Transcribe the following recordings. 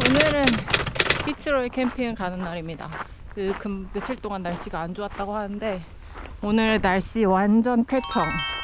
오늘은 피츠로이 캠핑을 가는 날입니다. 며칠 동안 날씨가 안 좋았다고 하는데 오늘 날씨 완전 쾌청.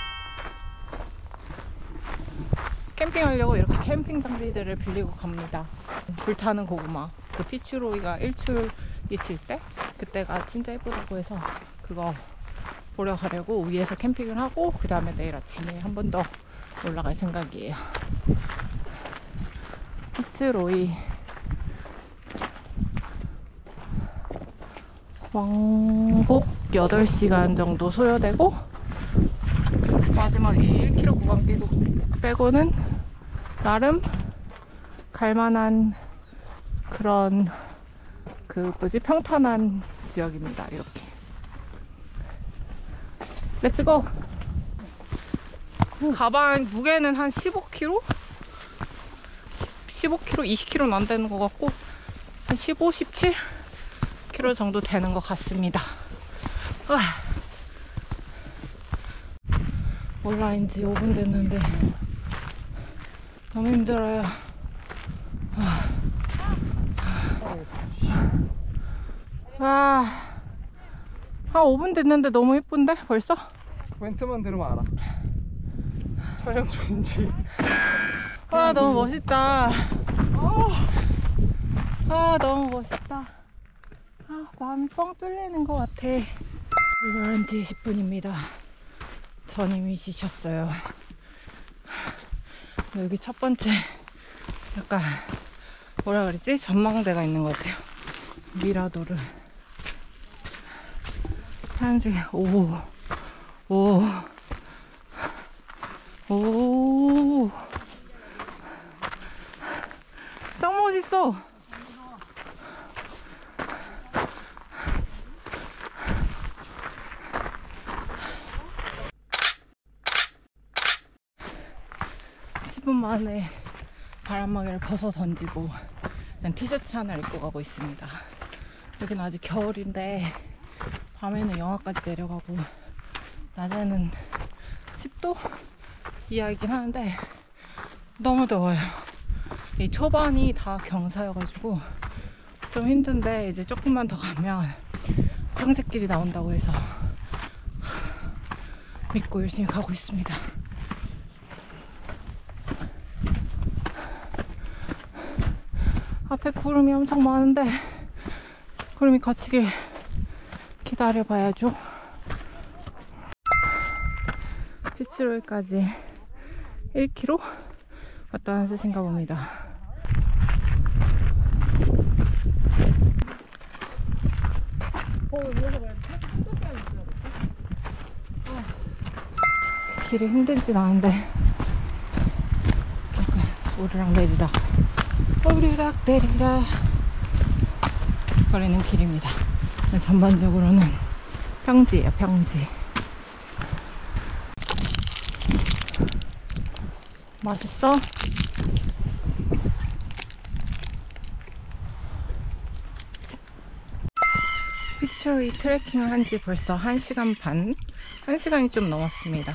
캠핑하려고 이렇게 캠핑 장비들을 빌리고 갑니다. 불타는 고구마, 그 피츠로이가 일출이 칠 때 그때가 진짜 예쁘다고 해서 그거 보러 가려고 위에서 캠핑을 하고 그 다음에 내일 아침에 한 번 더 올라갈 생각이에요. 피츠로이 왕복 8시간 정도 소요되고 마지막 1km 구간 빼고는 나름 갈만한 그런 평탄한 지역입니다. 이렇게 렛츠고! 가방 무게는 한 15kg? 20kg는 안 되는 것 같고 한 15, 17kg 정도 되는 것 같습니다. 온라인 지 5분 됐는데 너무 힘들어요. 한 5분 됐는데 너무 예쁜데 벌써? 멘트만 들으면 알아. 촬영 중인지. 너무 멋있다. 너무 멋있다. 마음이 뻥 뚫리는 것 같아. 출발한 뒤 10분입니다. 전 이미 지쳤어요. 여기 첫 번째 약간 뭐라 그러지? 전망대가 있는 것 같아요. 미라도르. 사람 중에 오 짱 멋있어. 만에 바람막이를 벗어 던지고 그냥 티셔츠 하나를 입고 가고 있습니다. 여기는 아직 겨울인데 밤에는 영하까지 내려가고 낮에는 10도 이하이긴 하는데 너무 더워요. 이 초반이 다 경사여가지고 좀 힘든데 이제 조금만 더 가면 황새길이 나온다고 해서 믿고 열심히 가고 있습니다. 앞에 구름이 엄청 많은데 구름이 걷히길 기다려봐야죠. 피츠로이까지 1km 왔다는 뜻인가 봅니다. 길이 힘들진 않은데 약간 오르락내리락 오르락내리락 거리는 길입니다. 전반적으로는 평지예요. 평지. 맛있어? 피츠로이 트레킹을 한 지 벌써 1시간 반? 1시간이 좀 넘었습니다.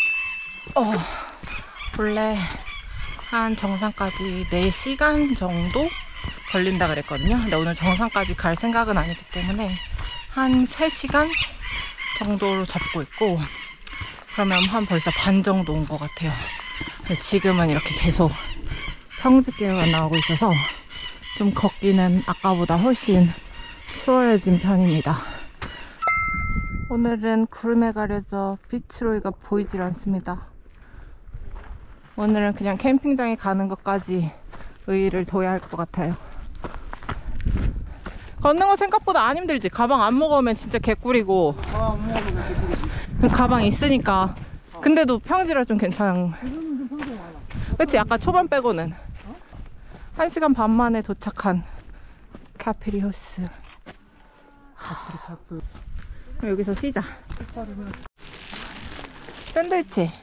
원래 한 정상까지 4시간 정도 걸린다 그랬거든요. 근데 오늘 정상까지 갈 생각은 아니기 때문에 한 3시간 정도로 잡고 있고, 그러면 한 벌써 반 정도 온 것 같아요. 지금은 이렇게 계속 평지길가 나오고 있어서 좀 걷기는 아까보다 훨씬 수월해진 편입니다. 오늘은 구름에 가려져 피츠로이가 보이질 않습니다. 오늘은 그냥 캠핑장에 가는 것까지 의의를 둬야 할 것 같아요. 걷는 거 생각보다 안 힘들지? 가방 안 무거우면 진짜 개꿀이고. 안 먹으면 개꿀이지. 가방 있으니까. 근데도 평지라 좀 괜찮은. 지금은 좀 평소에 많아. 그치? 아까 초반 빼고는 1시간 반 만에 도착한 카프리호스. 여기서 쉬자. 샌드위치.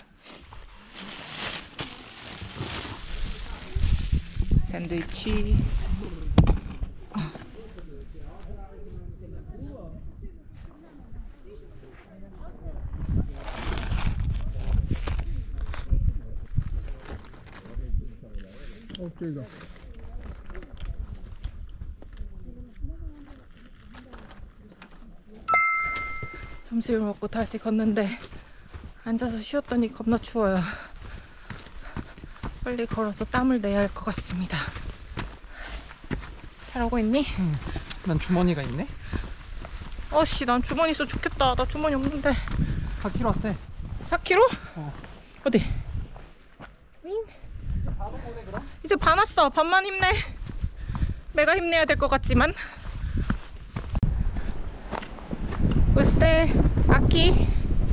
길다. 점심을 먹고 다시 걷는데 앉아서 쉬었더니 겁나 추워요. 빨리 걸어서 땀을 내야 할 것 같습니다. 잘하고 있니? 난 주머니가 있네. 어씨, 난 주머니 있어 좋겠다. 나 주머니 없는데. 4kg 왔대. 4kg? 어. 어디? 이제 반 왔어. 반만 힘내. 내가 힘내야 될 것 같지만. 우스테 아키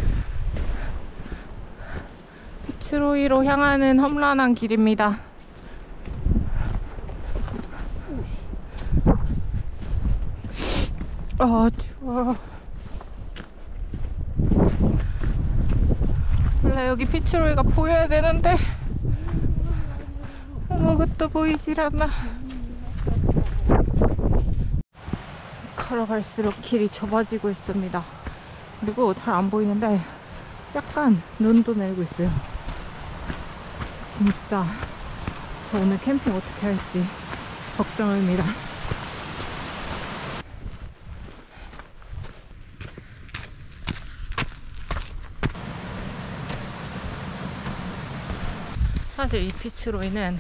피츠로이로 향하는 험난한 길입니다. 아 추워. 원래 여기 피츠로이가 보여야 되는데 아무것도 보이질 않아. 걸어갈수록 길이 좁아지고 있습니다. 그리고 잘 안 보이는데 약간 눈도 내리고 있어요. 진짜 저 오늘 캠핑 어떻게 할지 걱정입니다. 사실 이 피츠로이는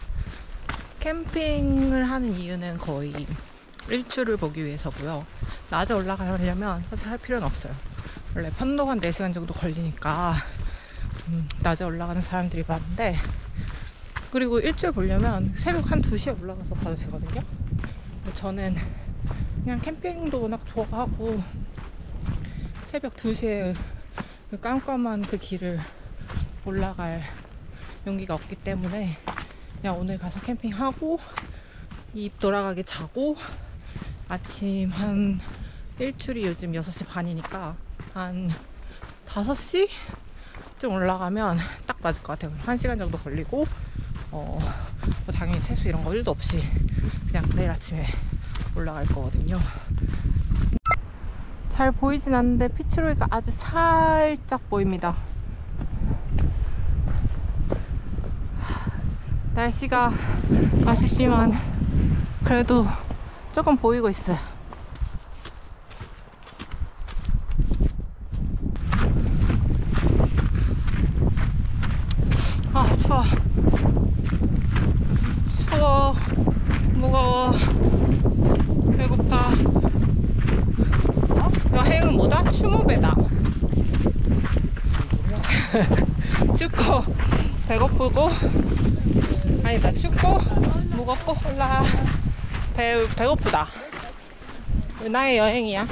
캠핑을 하는 이유는 거의 일출을 보기 위해서고요. 낮에 올라가려면 사실 할 필요는 없어요. 원래 편도가 한 4시간 정도 걸리니까 낮에 올라가는 사람들이 많은데, 그리고 일출 보려면 새벽 한 2시에 올라가서 봐도 되거든요. 근데 저는 그냥 캠핑도 워낙 좋아하고 새벽 2시에 그 깜깜한 그 길을 올라갈 용기가 없기 때문에 그냥 오늘 가서 캠핑하고 입 돌아가게 자고 아침 한 일출이 요즘 6시 반이니까 한 5시쯤 올라가면 딱 맞을 것 같아요. 1시간 정도 걸리고 뭐 당연히 세수 이런 거 1도 없이 그냥 내일 아침에 올라갈 거거든요. 잘 보이진 않는데 피츠로이가 아주 살짝 보입니다. 날씨가 아쉽지만 그래도 조금 보이고 있어요. 아 추워. 추워. 무거워. 배고파. 여행은 뭐다? 추모배다. 춥고 배고프고, 아니다, 춥고 무겁고 올라 배고프다. 나의 여행이야.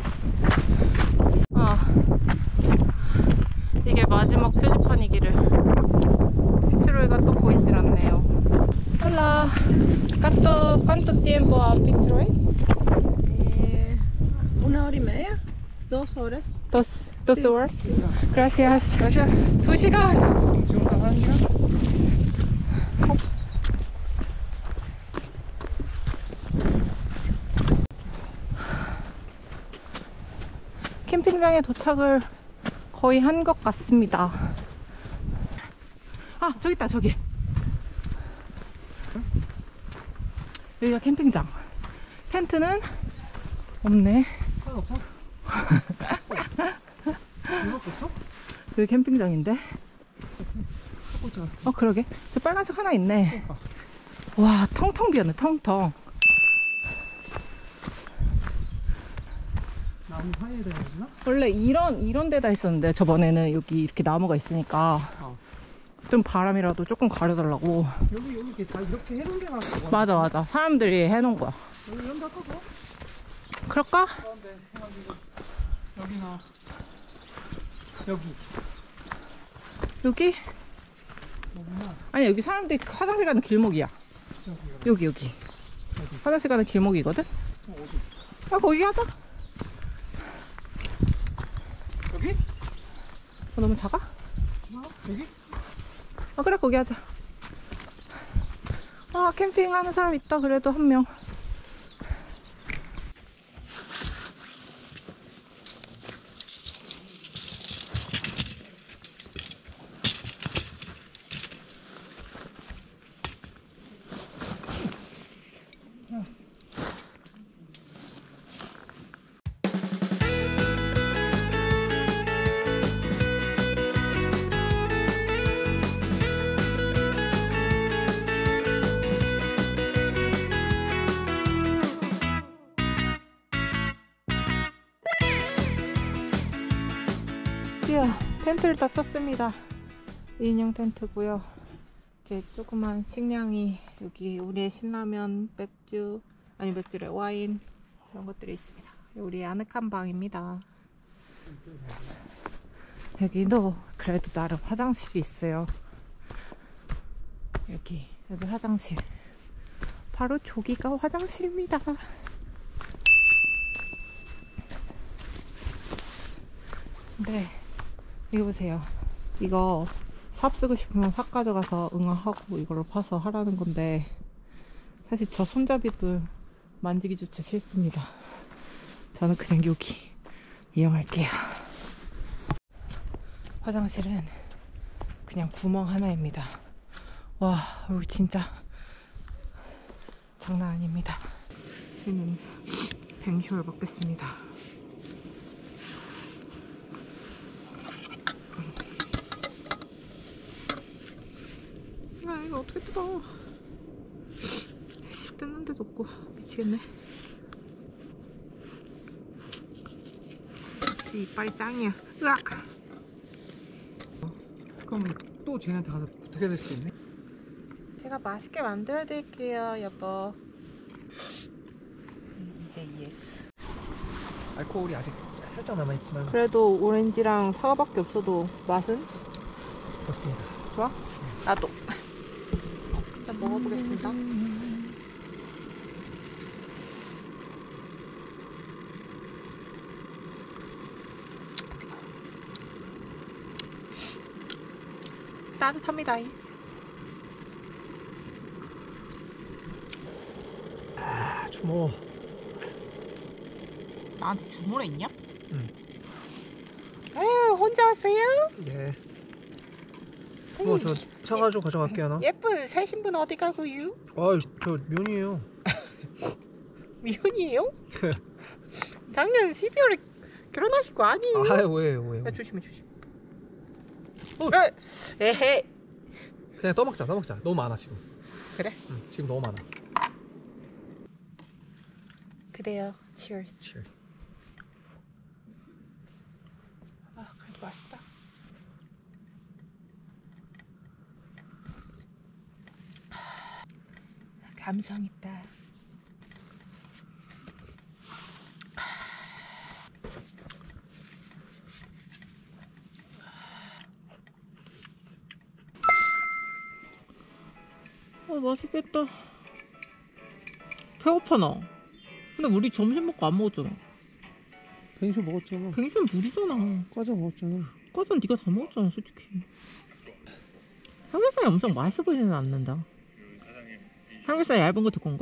이게 마지막 표지판이기를. 피츠로이가 또 보이질 않네요. Hola, ¿cuánto tiempo a Fitzroy? 1 hora y media, 2 horas. Dos horas. Gracias. 2시간. 지금 딱 1시간? 캠핑장에 도착을 거의 한 것 같습니다. 아, 저기 있다, 저기. 여기가 캠핑장. 텐트는 없네. 하나 없어? 이거밖에 없어? 여기 캠핑장인데? 꼴찌 갔어. 그러게. 저 빨간색 하나 있네. 그러니까. 와, 텅텅 비었네, 텅텅. 나무 사이에 되나 보나? 원래 이런 데다 있었는데 저번에는 여기 이렇게 나무가 있으니까 좀 바람이라도 조금 가려달라고. 여기 이렇게 다 이렇게 해놓은 데가 있어. 맞아. 사람들이 해놓은 거야. 여기 연다 꺼서. 그럴까? 가운데 해가지고 여기나 여기 여기? 여기나 아니, 여기 사람들이 화장실 가는 길목이야. 여기. 화장실 가는 길목이거든? 어디? 거기 하자. 여기? 너무 작아? 여기? 그래, 거기 하자. 캠핑하는 사람 있다, 그래도 한 명. 드디어 텐트를 다 쳤습니다. 2인용 텐트고요. 이렇게 조그만 식량이 여기 우리의 신라면, 맥주, 아니 맥주래, 와인 이런 것들이 있습니다. 우리의 아늑한 방입니다. 여기도 그래도 나름 화장실이 있어요. 여기 화장실. 바로 저기가 화장실입니다. 네, 이거 보세요. 이거 삽 쓰고 싶으면 삽 가져가서 응아하고 이걸로 파서 하라는 건데 사실 저 손잡이도 만지기조차 싫습니다. 저는 그냥 여기 이용할게요. 화장실은 그냥 구멍 하나입니다. 와, 여기 진짜 장난 아닙니다. 저는 뱅쇼를 먹겠습니다. 아, 이거 어떻게 뜯어? 뜯는 데도 없고 미치겠네. 역시 이빨이 짱이야. 으악! 그럼 또 쟤한테 가서 부탁해야 될 수도 있네. 제가 맛있게 만들어 드릴게요, 여보. 이제 예스. 알코올이 아직 살짝 남아있지만 그래도 오렌지랑 사과밖에 없어도 맛은 좋습니다. 좋아? 나도. 일단 먹어보겠습니다. 따뜻합니다. 아, 주모. 나한테 주문을 했냐? 응. 에휴, 혼자 왔어요? 예. 주모, 저 사가지고 가져갈게요, 나. 예쁜 새 신분 어디 가고요? 아, 저 면이에요. 미혼이에요? 작년 12월에 결혼하신 거 아니에요? 아, 왜? 야, 조심해. 어. 에헤. 그냥 떠먹자. 너무 많아, 지금. 그래? 응, 지금 너무 많아. 그래요. Cheers. Cheers. 아, 그래도 맛있다. 감성 있다. 맛있겠다. 배고파 나. 근데 우리 점심 먹고 안 먹었잖아. 뱅쇼 먹었잖아. 뱅쇼는 물이잖아. 과자 먹었잖아. 과자는 네가 다 먹었잖아, 솔직히. 삼겹살이 엄청 맛있어 보이지는 않는다. 삼겹살 얇은 거 두꺼운 거?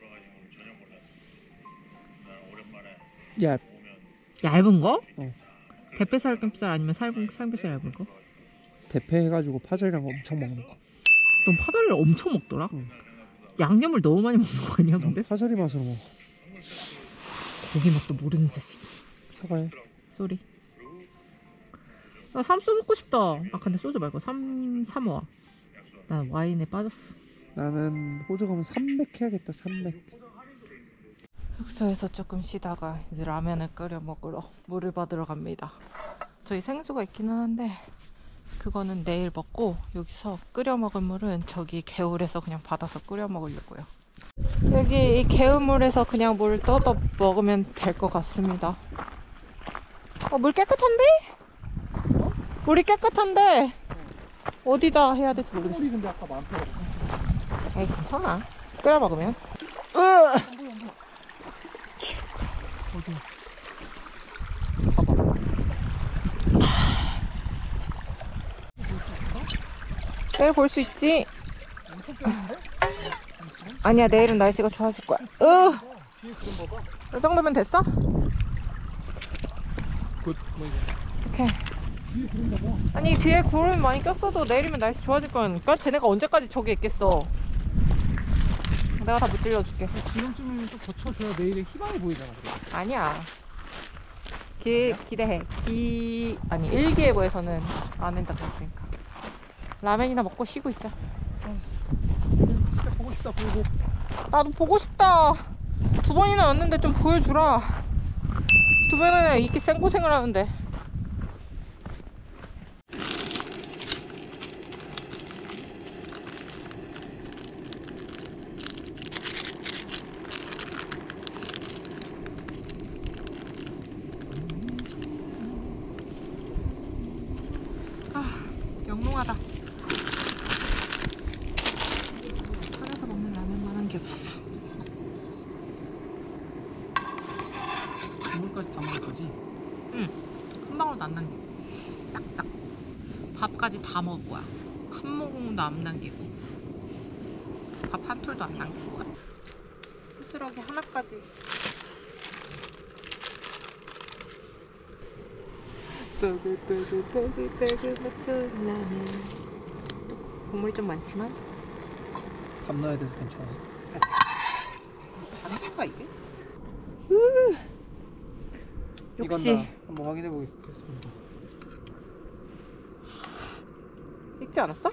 야, 얇은 거? 어. 대패 삼겹살 아니면 삼겹살 얇은 거? 대패해가지고 파절이랑 엄청 먹는 거. 넌 파절이를 엄청 먹더라? 응. 양념을 너무 많이 먹는 거 아니야, 근데? 파절이 맛으로 먹어. 고기 맛도 모르는 자식. 사과해. 쏘리. 나 삼소 먹고 싶다. 아, 근데 소주 말고 삼호아. 난 와인에 빠졌어. 나는 호주 가면 300 해야겠다. 300. 숙소에서 조금 쉬다가 이제 라면을 끓여 먹으러 물을 받으러 갑니다. 저희 생수가 있기는 한데 그거는 내일 먹고 여기서 끓여 먹을 물은 저기 개울에서 그냥 받아서 끓여 먹으려고요. 여기 이 개울물에서 그냥 물 떠서 먹으면 될 것 같습니다. 물 깨끗한데? 물이 깨끗한데 어디다 해야 될지 모르겠어. 우리 근데 아까 많더라고. 에이, 괜찮아. 끓여 먹으면. 어디? 내일 볼 수 있지? 아니야, 내일은 날씨가 좋아질 거야. 뒤에 그런 거 봐. 이 정도면 됐어? 굿. 뭐 이거. 오케이. 뒤에 그런 거 봐. 아니, 뒤에 구름 많이 꼈어도 내일이면 날씨 좋아질 거니까 쟤네가 언제까지 저기 있겠어. 내가 다 무찔러줄게. 지금쯤이면 좀 거쳐줘야 내일의 희망이 보이잖아. 그래. 아니야. 기대해. 아니, 일기예보에서는 안 된다고 했으니까. 라면이나 먹고 쉬고 있자. 진짜 보고 싶다. 보고. 나도 보고 싶다. 2번이나 왔는데 좀 보여주라. 2번이나 이렇게 생고생을 하는데. 게 없어. 국물까지 다 먹을 거지? 한 방울도 안 남기고 싹싹 밥까지 다 먹을 거야. 한 모금도 안 남기고 밥 한 톨도 안 남기고 부스러기 하나까지. 뽀글뽀글 맞춰 나는 국물이 좀 많지만 밥 넣어야 돼서 괜찮아. 아직 반인가 이게? 이건 역시 나 한번 확인해 보겠습니다. 익지 않았어?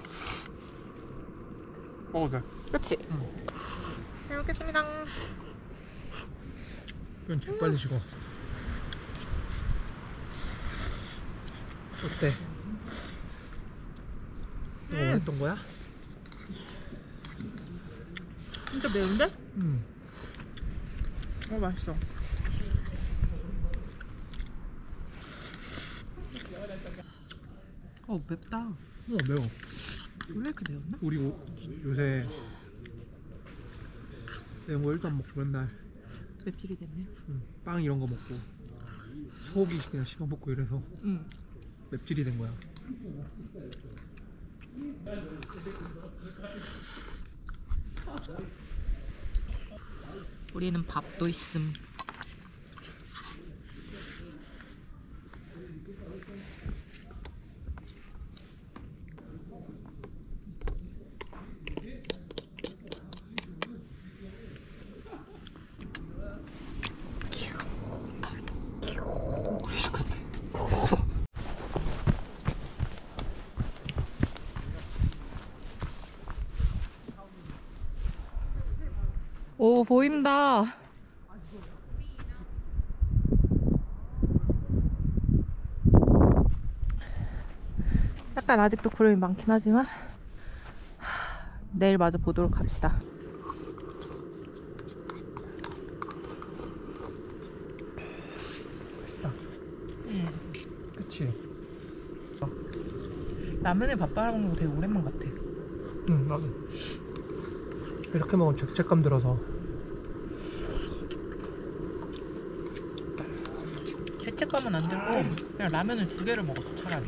먹어도 돼. 그렇지? 응. 잘 먹겠습니다. 이건 빨리 식어. 어때? 이거 원했던 거야? 진짜 매운데? 응. 맛있어. 맵다. 매워. 원래 이렇게 매웠나? 우리 요새 매운 거 일도 안 먹고 맨날 맵찔이 됐네. 빵 이런 거 먹고 소고기 그냥 씹어 먹고 이래서 맵찔이 된 거야. 우리는 밥도 있음. 오, 보인다. 약간 아직도 구름이 많긴 하지만 내일 마저 보도록 합시다. 그치? 라면에 밥 말아 먹는 거 되게 오랜만 같아. 응, 나도 이렇게 먹으면 죄책감 들어서. 죄책감은 안 들고 그냥 라면을 2개를 먹었어 차라리.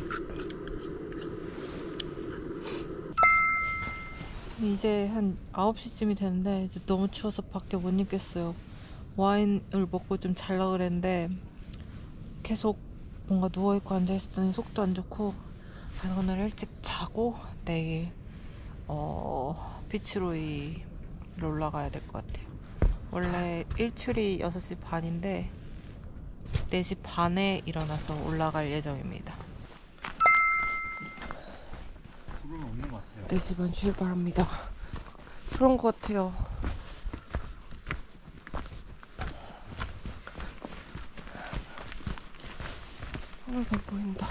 이제 한 9시쯤이 되는데 이제 너무 추워서 밖에 못 있겠어요. 와인을 먹고 좀 잘라 그랬는데 계속 뭔가 누워있고 앉아있었더니 속도 안 좋고, 그래서 오늘 일찍 자고 내일 비치로이를 올라가야 될 것 같아요. 원래 일출이 6시 반인데 4시 반에 일어나서 올라갈 예정입니다. 구름은 없는 것 같아요. 4시 반 출발합니다. 그런 것 같아요. 하늘도 보인다.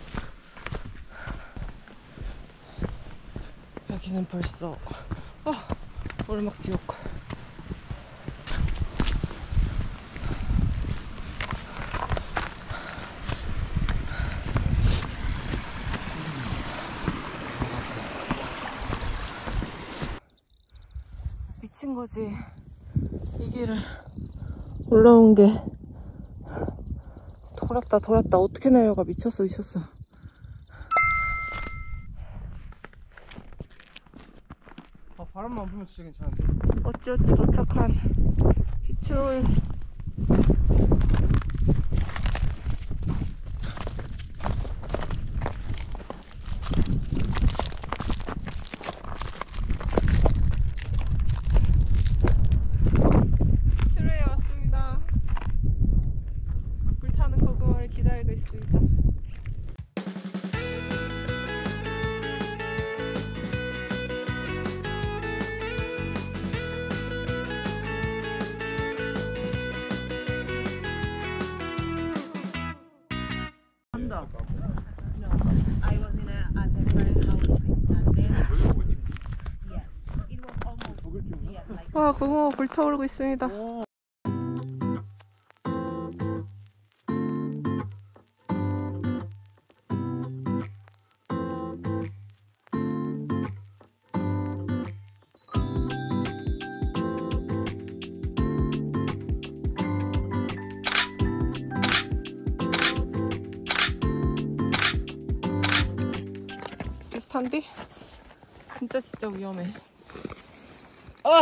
여기는 벌써 오르막 지옥. 미친 거지. 이 길을 올라온 게 돌았다. 어떻게 내려가. 미쳤어. 바람만 불면 진짜 괜찮은데. 어찌어찌 도착한 비치로이. 비치로이에 왔습니다. 불타는 고구마를 기다리고 있습니다. I was at a friend's house in Tandem. Yes, it was almost yes, like 와, 고구마 불타오르고 있습니다. 비슷한데? 진짜 위험해. 아!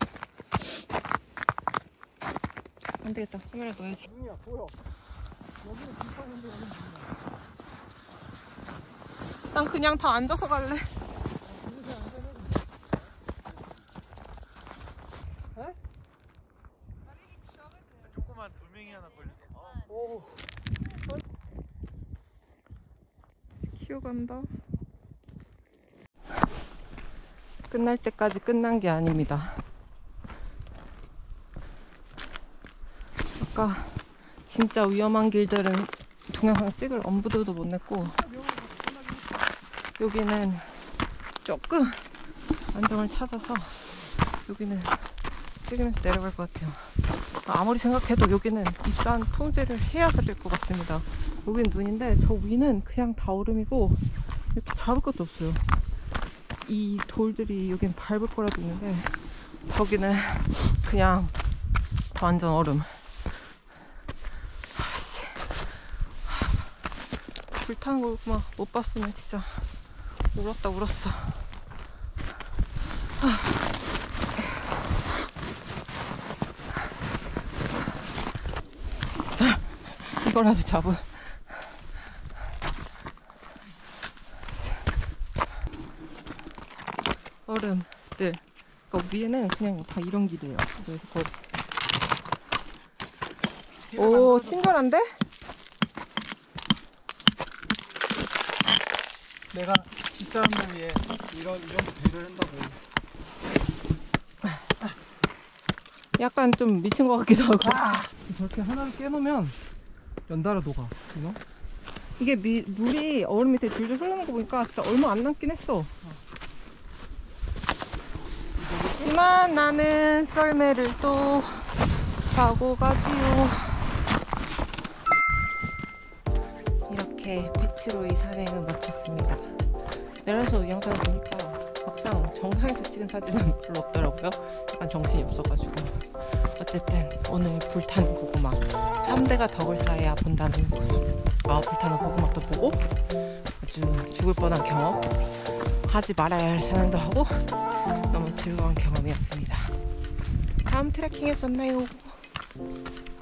안 되겠다. 카메라 넣어야지. 눈이야 보여. 여기는 불판인데 여기는 눈이야. 난 그냥 다 앉아서 갈래. 조그만 돌멩이 하나 걸렸어. 오. 키워간다. 끝날 때까지 끝난 게 아닙니다. 아까 진짜 위험한 길들은 동영상 찍을 엄두도 못 냈고, 여기는 조금 안정을 찾아서 여기는 찍으면서 내려갈 것 같아요. 아무리 생각해도 여기는 입산 통제를 해야 될 것 같습니다. 여기는 눈인데 저 위는 그냥 다 얼음이고 이렇게 잡을 것도 없어요. 이 돌들이 여기는 밟을 거라도 있는데 저기는 그냥 다 완전 얼음. 아씨, 불타는 거 막 못 봤으면 진짜 울었어. 진짜 이거라도 잡은. 얼음들. 그러니까 위에는 그냥 다 이런 길이에요. 그래서 오, 친절한데? 내가 뒷사람들 위해 이 정도 배려를 한다고. 약간 좀 미친 것 같기도 하고. 저렇게 하나를 깨놓으면 연달아 녹아. 이거? 이게 물이 얼음 밑에 줄줄 흐르는 거 보니까 진짜 얼마 안 남긴 했어. 하지만 나는 썰매를 또 타고 가지요. 이렇게 비치로이 산행은 마쳤습니다. 내려서 영상을 보니까 막상 정상에서 찍은 사진은 별로 없더라고요. 약간 정신이 없어가지고. 어쨌든 오늘 불타는 고구마 3대가 덕을 쌓아야 본다는 불타는 고구마도 보고 아주 죽을 뻔한 경험, 하지 말아야 할 산행도 하고 너무 즐거운 경험이었습니다. 다음 트레킹에서 만나요.